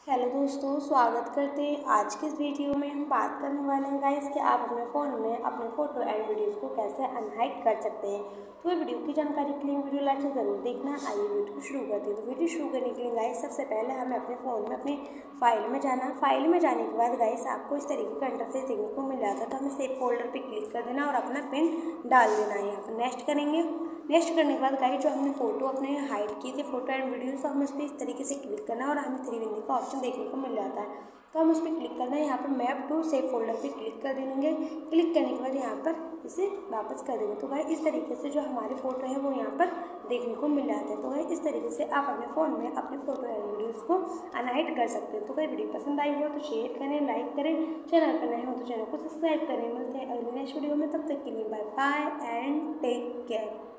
Hello दोस्तों, स्वागत करते हैं। आज के इस वीडियो में हम बात करने वाले हैं गाइस कि आप अपने फ़ोन में अपने फ़ोटो एंड वीडियोस को कैसे अनहाइड कर सकते हैं। तो ये वीडियो की जानकारी के लिए वीडियो लास्ट तक जरूर देखना। आइए वीडियो शुरू करते हैं। तो वीडियो शुरू करने के लिए गाइस सबसे पहले हमें अपने फ़ोन में अपनी फाइल में जाना। फाइल में जाने के बाद गाइस आपको इस तरीके का इंटरफेस देखने को मिल जाता है। तो हमें सेव फोल्डर पर क्लिक कर देना और अपना पिन डाल देना है। यहाँ पर नेक्स्ट करेंगे। नेक्स्ट करने के बाद गाइस जो हमने फ़ोटो अपने हाइड किए थे फ़ोटो एंड वीडियो, तो हमें उस पर इस तरीके से क्लिक करना है और हमें 3 बिंदु का ऑप्शन देखने को मिल जाता है। तो हम उस पर क्लिक करना है। यहाँ पर मैप टू सेव फोल्डर पे क्लिक कर देंगे। क्लिक करने के बाद यहाँ पर इसे वापस कर देंगे। तो गाइस इस तरीके से जो हमारे फ़ोटो है वो यहाँ पर देखने को मिल जाते हैं। तो गाइस इस तरीके से आप अपने फ़ोन में अपने फ़ोटो एंड वीडियोज़ को अनहाइड कर सकते हैं। तो गाइस वीडियो पसंद आई हो तो शेयर करें, लाइक करें, चैनल पर नए हो तो चैनल को सब्सक्राइब करें। मिलते हैं अगले नेक्स्ट वीडियो में। तब तक के लिए bye bye and take care.